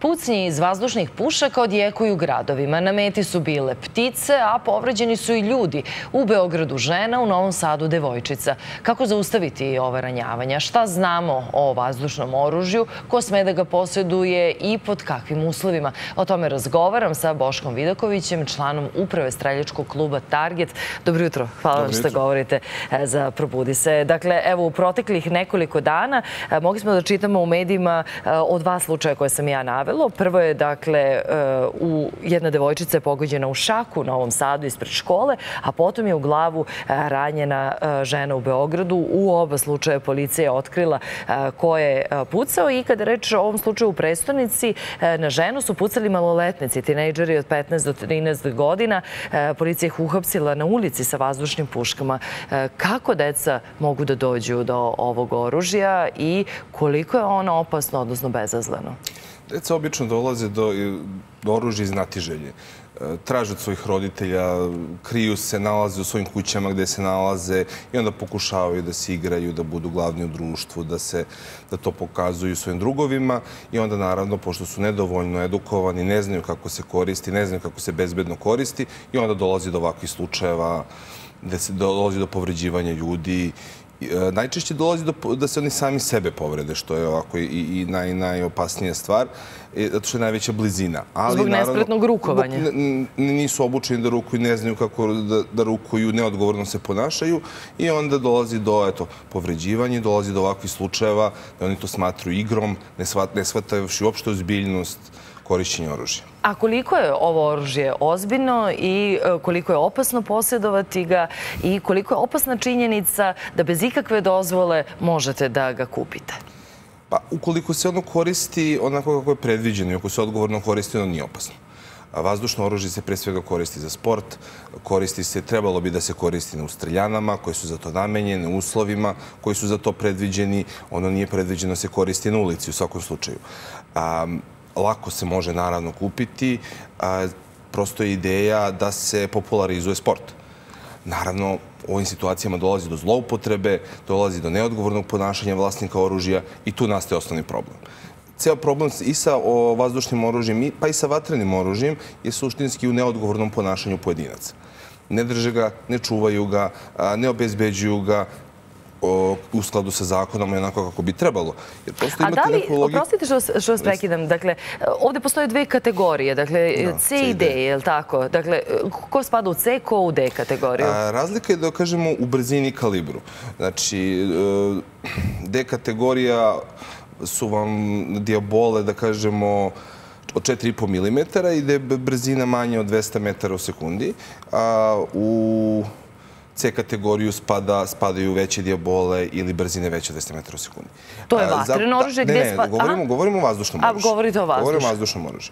Pucnji iz vazdušnih pušaka odjekuju gradovima. Na meti su bile ptice, a povređeni su i ljudi. U Beogradu žena, u Novom Sadu devojčica. Kako zaustaviti ova ranjavanja? Šta znamo o vazdušnom oružju? Ko sme da ga posjeduje i pod kakvim uslovima? O tome razgovaram sa Boškom Vidakovićem, članom uprave streljačkog kluba Target. Dobro jutro. Hvala vam što govorite za Probudi se. Dakle, evo, u proteklih nekoliko dana mogli smo da čitamo u medijima o dva slučaja koje sam ja navela. Prvo je, dakle, jedna devojčica je pogođena u šaku u Novom Sadu ispred škole, a potom je u glavu ranjena žena u Beogradu. U oba slučaja policija je otkrila ko je pucao i kada reč o ovom slučaju u prestonici, na ženu su pucali maloletnici, tinejdžeri od 15 do 13 godina. Policija ih uhapsila na ulici sa vazdušnim puškama. Kako deca mogu da dođu do ovog oružja i koliko je ono opasno, odnosno bezazleno? Deca obično dolaze do oružja iz znatiželje. Traže od svojih roditelja, kriju se, nalaze u svojim kućama gde se nalaze i onda pokušavaju da se igraju, da budu glavni u društvu, da to pokazuju svojim drugovima i onda naravno, pošto su nedovoljno edukovani, ne znaju kako se koristi, ne znaju kako se bezbedno koristi i onda dolazi do ovakvih slučajeva gde se dolazi do povređivanja ljudi. Najčešće dolazi da se oni sami sebe povrede, što je ovako i najopasnija stvar, zato što je najveća blizina. Zbog nespretnog rukovanja. Nisu obučeni da rukuju, ne znaju kako da rukuju, neodgovorno se ponašaju i onda dolazi do povređivanja, dolazi do ovakvih slučajeva da oni to smatruju igrom, ne shvatavši uopšte ozbiljnost korišćenja oružja. A koliko je ovo oružje ozbiljno i koliko je opasno posjedovati ga i koliko je opasna činjenica da bez ikakve dozvole možete da ga kupite? Pa, ukoliko se ono koristi onako kako je predviđeno i ako se odgovorno koristi, ono nije opasno. Vazdušno oružje se pre svega koristi za sport, trebalo bi da se koristi na streljanama koje su za to namenjene, uslovima koji su za to predviđeni. Ono nije predviđeno da se koristi na ulici u svakom slučaju. Lako se može naravno kupiti, prosto je ideja da se popularizuje sport. Naravno, u ovim situacijama dolazi do zloupotrebe, dolazi do neodgovornog ponašanja vlasnika oružja i tu nastaje osnovni problem. Ceo problem i sa vazdušnim oružjem, pa i sa vatrenim oružjem je suštinski u neodgovornom ponašanju pojedinaca. Ne drže ga, ne čuvaju ga, ne obezbeđuju ga u skladu sa zakonom i onako kako bi trebalo. A da li, oprostite što vas prekidam, dakle, ovde postoje dve kategorije, dakle, C i D, je li tako? Dakle, ko spada u C, ko u D kategoriju? Razlika je, da kažemo, u brzini i kalibru. Znači, D kategorija su vam diabole, da kažemo, od 4,5 mm i gde je brzina manja od 200 metara u sekundi. U C kategoriju spadaju veće diabole ili brzine veće od 200 metara u sekundi. To je vatreno oružje gde spada? Ne, govorimo o vazdušnom oružju. Govorite o vazdušnom. Govorimo o vazdušnom oružju.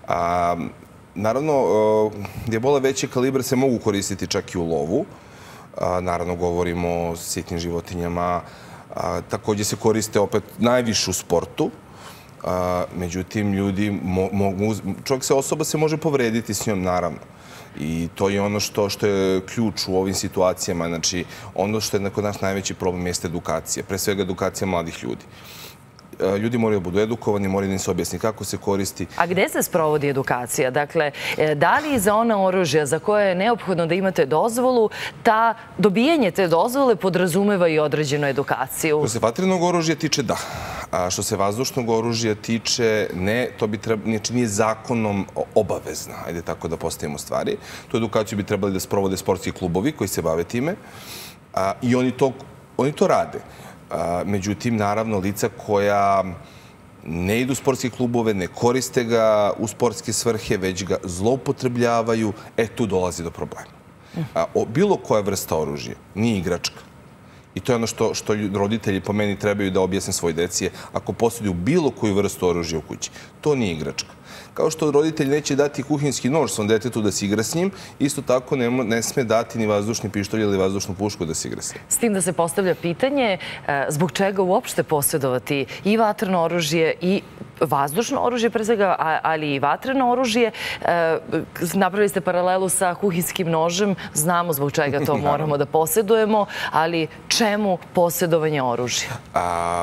Naravno, diabole veće kalibra se mogu koristiti čak i u lovu. Naravno, govorimo o sitnim životinjama. Također se koriste opet najviše u sportu. Međutim, ljudi mogu... Osoba se može povrediti s njom, naravno. I to je ono što je ključ u ovim situacijama. Znači, ono što je kod nas najveći problem jeste edukacija. Pre svega edukacija mladih ljudi. Ljudi moraju da budu edukovani, moraju da im se objasni kako se koristi. A gde se sprovodi edukacija? Dakle, da li za ona oružja za koje je neophodno da imate dozvolu, dobijanje te dozvole podrazumeva i određenu edukaciju? Što se vatrenog oružja tiče, da. A što se vazdušnog oružja tiče, ne, to bi nije zakonom obavezna, ajde tako da postavimo stvari. Tu edukaciju bi trebali da sprovode sportski klubovi koji se bave time i oni to rade. Međutim, naravno, lica koja ne idu u sportske klubove, ne koriste ga u sportske svrhe, već ga zloupotrebljavaju, tu dolazi do problema. Bilo koja vrsta oružja nije igračka. I to je ono što roditelji po meni trebaju da objasne svoj deci. Ako posjeduju bilo koju vrstu oružja u kući, to nije igračka. Kao što roditelj neće dati kuhinjski nož svom detetu da se igra s njim, isto tako ne sme dati ni vazdušni pištolj ili vazdušnu pušku da se igra s njim. S tim da se postavlja pitanje zbog čega uopšte posjedovati i vatreno oružje i vazdušno oružje, pre svega, ali i vatreno oružje. Napravili ste paralelu sa kuhinjskim nožem. Znamo zbog čega to moramo da posjedujemo, ali čemu posjedovanje oružja?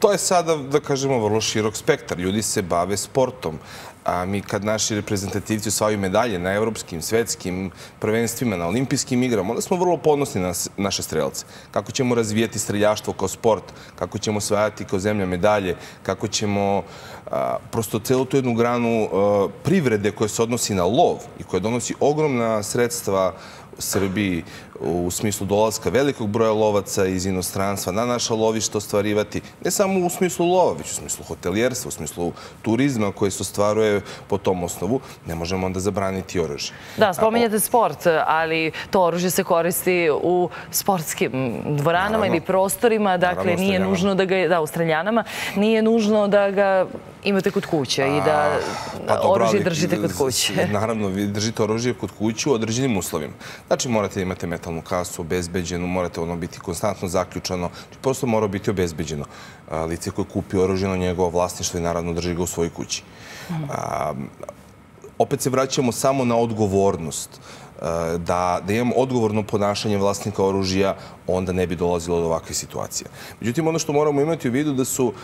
To je sada, da kažemo, vrlo širok spektar. Ljudi se bave sportom. A mi kad naši reprezentativci osvajaju medalje na evropskim, svetskim prvenstvima, na olimpijskim igrama, onda smo vrlo ponosni na naše strelce. Kako ćemo razvijati streljaštvo kao sport, kako ćemo osvajati kao zemlja medalje, kako ćemo prosto celu tu jednu granu privrede koja se odnosi na lov i koja donosi ogromna sredstva Srbiji u smislu dolaska velikog broja lovaca iz inostranstva na naša lovišta ostvarivati, ne samo u smislu lova, već u smislu hotelijerstva, u smislu turizma koji se ostvaruje po tom osnovu, ne možemo onda zabraniti oružje. Da, spominjate sport, ali to oružje se koristi u sportskim dvoranama ili prostorima, dakle nije nužno da ga, u streljanama, nije nužno da ga imate kod kuće i da oružje držite kod kuće. Naravno, vi držite oružje kod kuće u određenim uslovima. Znači, morate da imate metalnu kasu obezbeđenu, morate ono biti konstantno zaključano, prosto mora biti obezbeđeno. Lice koje kupi oružje na njegovo vlasništvo i naravno drži ga u svojoj kući. Opet se vraćamo samo na odgovornost. Da imamo odgovorno ponašanje vlasnika oružja, onda ne bi dolazilo do ovakve situacije. Međutim, ono što moramo imati u vidu da su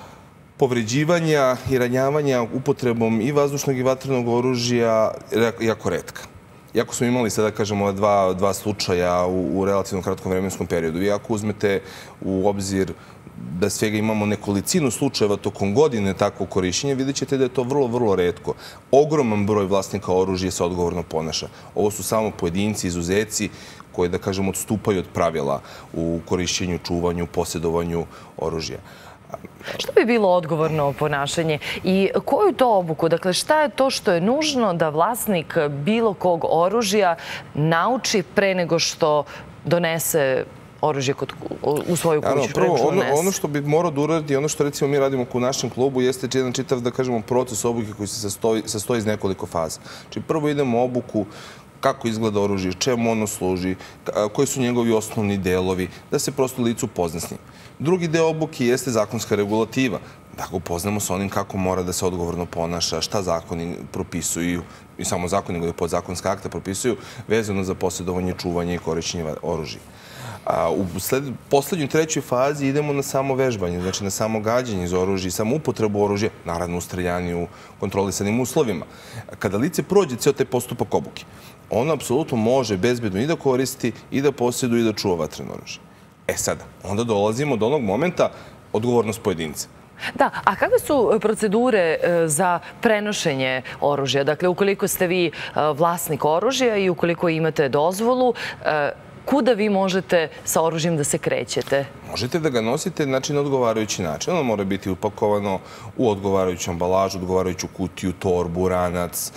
povređivanja i ranjavanja upotrebom i vazdušnog i vatrenog oružja jako retka. Iako smo imali sada, kažemo, dva slučaja u relativno kratkom vremenskom periodu. I ako uzmete u obzir da svega imamo nekolicinu slučajeva tokom godine takvog korišćenja, vidjet ćete da je to vrlo, vrlo retko. Ogroman broj vlasnika oružja se odgovorno ponaša. Ovo su samo pojedinci, izuzeci koji, da kažemo, odstupaju od pravila u korišćenju, čuvanju, posjedovanju oružja. Što bi bilo odgovorno ponašanje i koju to obuku? Dakle, šta je to što je nužno da vlasnik bilo kog oružja nauči pre nego što donese oružje u svoju kuću? Prvo, ono što bi morao da uradi, ono što recimo mi radimo u našem klubu, jeste jedan čitav, da kažemo, proces obuke koji se sastoji iz nekoliko faza. Znači, prvo idemo obuku kako izgleda oružje, čemu ono služi, koji su njegovi osnovni delovi, da se prosto licu upozna s njim. Drugi deo obuke jeste zakonska regulativa. Da ga upoznamo sa onim kako mora da se odgovorno ponaša, šta zakoni propisuju, i samo zakoni, nego i podzakonska akta propisuju, vezano za posjedovanje, čuvanje i korišćenje oružja. U poslednjoj, trećoj fazi idemo na samo vežbanje, znači na samo gađanje iz oružja i samo upotrebu oružja, naravno u streljani u kontrolisanim uslovima. Kada lice prođe ceo taj postupak obuke, ono apsolutno može bezbedno i da koristi, i da posjeduje, i da čuva vatreno oružje. Sada, onda dolazimo do onog momenta odgovornost pojedinca. Da, a kakve su procedure za prenošenje oružja? Dakle, ukoliko ste vi vlasnik oružja i ukoliko imate dozvolu, kuda vi možete sa oružjem da se krećete? Možete da ga nosite na odgovarajući način. Ono mora biti upakovano u odgovarajuću ambalažu, odgovarajuću kutiju, torbu, ranac,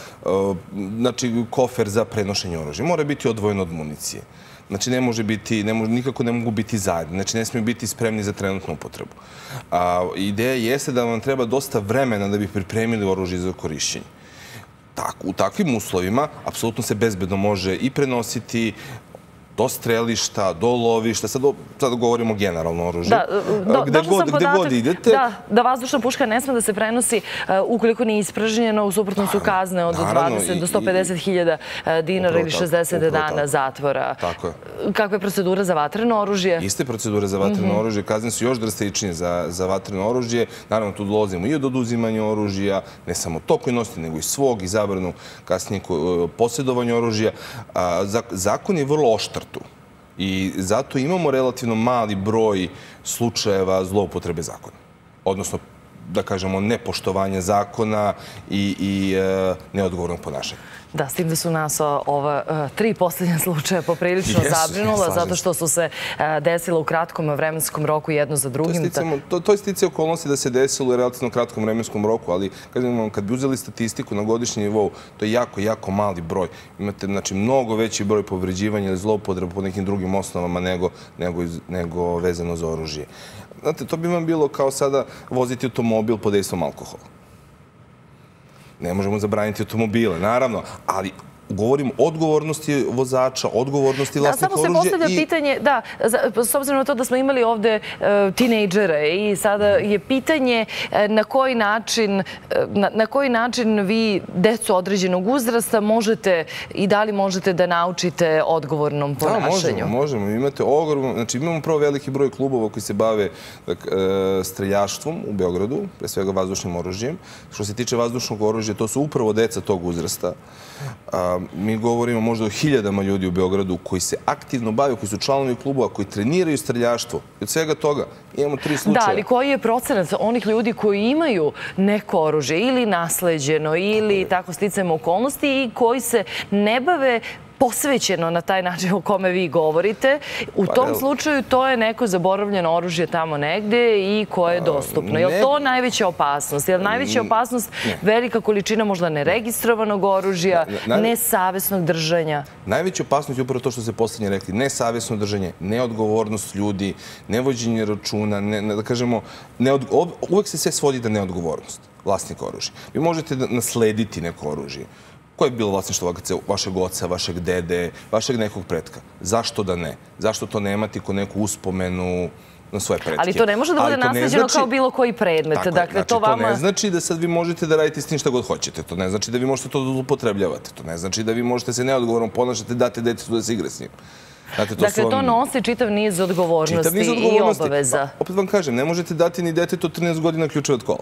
znači kofer za prenošenje oružja. Mora biti odvojeno od municije. Znači, nikako ne mogu biti zajedno. Znači, ne smiju biti spremni za trenutnu upotrebu. Ideja jeste da vam treba dosta vremena da bi pripremili oružje za korišćenje. U takvim uslovima, apsolutno se bezbedno može i prenositi do strelišta, do lovišta, sad govorimo generalno o oružju. Gde god idete. Da vazdušna puška ne sme da se prenosi ukoliko nije ispražnjeno, u suprotnom su kazne od 20 do 150.000 dinara ili 60 dana zatvora. Tako je. Kakva je procedura za vatreno oružje? Iste procedure za vatreno oružje, kazne su još drastičnije za vatreno oružje. Naravno, tu dolazimo i od oduzimanja oružja, ne samo to koji nosite, nego i svog, i zabranu kasnije posjedovanja oružja. Zakon je vrlo oštar tu. I zato imamo relativno mali broj slučajeva zloupotrebe zakona. Odnosno, da kažemo, nepoštovanja zakona i neodgovornog ponašanja. Da, s tim da su nas ova 3 posljednja slučaja poprilično zabrinula, zato što su se desila u kratkom vremenskom roku jedno za drugim. To je sticaje okolnosti da se desilo u relativno kratkom vremenskom roku, ali kad bi uzeli statistiku na godišnji nivou, to je jako, jako mali broj. Imate, znači, mnogo veći broj povređivanja ili zloupotreba po nekim drugim osnovama nego vezano za oružje. Znate, to bi vam bilo kao sada voziti automobil pod dejstvom alkohola. Ne možemo zabraniti automobile, naravno, ali govorim o odgovornosti vozača, odgovornosti vlasnika oružja. Samo se postavlja pitanje, da, s obzirom na to da smo imali ovde tinejdžere i sada je pitanje na koji način vi decu određenog uzrasta možete i da li možete da naučite odgovornom ponašanju. Da, možemo. Imate ogromno, znači imamo prvo veliki broj klubova koji se bave streljaštvom u Beogradu, pre svega vazdušnim oružjem. Što se tiče vazdušnog oružja, to su upravo deca tog uzrasta. Mi govorimo možda o hiljadama ljudi u Beogradu koji se aktivno bave, koji su članovi klubova, koji treniraju streljaštvo. I od svega toga imamo 3 slučaja. Da, ali koji je procenat onih ljudi koji imaju neko oružje ili nasleđeno ili tako sticajem okolnosti i koji se ne bave posvećeno na taj način o kome vi govorite? U tom slučaju to je neko zaboravljeno oružje tamo negde i koje je dostupno. Je li to najveća opasnost? Je li najveća opasnost velika količina možda neregistrovanog oružja, nesavesnog držanja? Najveća opasnost je upravo to što ste poslednje rekli. Nesavesno držanje, neodgovornost ljudi, nevođenje računa, da kažemo, uvek se sve svodi na neodgovornost vlasnika oružja. Vi možete naslediti neko oružje. Koje je bilo vlasništvo vašeg oca, vašeg dede, vašeg nekog pretka? Zašto da ne? Zašto to nemati ko neku uspomenu na svoje pretke? Ali to ne može da bude nasleđeno kao bilo koji predmet. Dakle, to ne znači da sad vi možete da radite s tim šta god hoćete. To ne znači da vi možete to da upotrebljavate. To ne znači da vi možete se neodgovorno ponašati, date detetu da se igra s njim. Dakle, to nosi čitav niz odgovornosti i obaveza. Opet vam kažem, ne možete dati ni detetu od 13 godina ključeve od kola.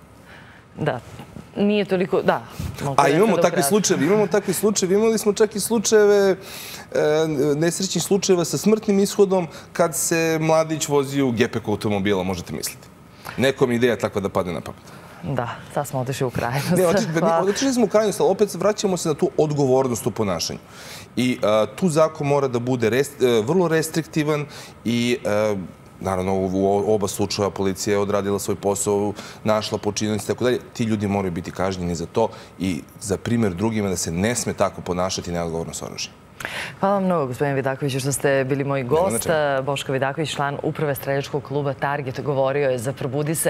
Da. Nije toliko, da. A imamo takve slučajeve, imali smo čak i slučajeve, nesrećnih slučajeva sa smrtnim ishodom kad se mladić vozi u gepeku automobila, možete misliti. Nekom ideja takva da padne na pamet. Da, sad smo otišli u krajnost. Otišli smo u krajnost, ali opet vraćamo se na tu odgovornost u ponašanju. I tu zakon mora da bude vrlo restriktivan i naravno, u oba slučaja policija je odradila svoj posao, našla počinioce i tako dalje. Ti ljudi moraju biti kažnjeni za to i za primjer drugima da se ne sme tako ponašati neodgovorno s oružjem. Hvala vam mnogo, gospodine Vidakoviću, što ste bili moj gost. Boško Vidaković, član uprave streljačkog kluba Target, govorio je za Probudi se.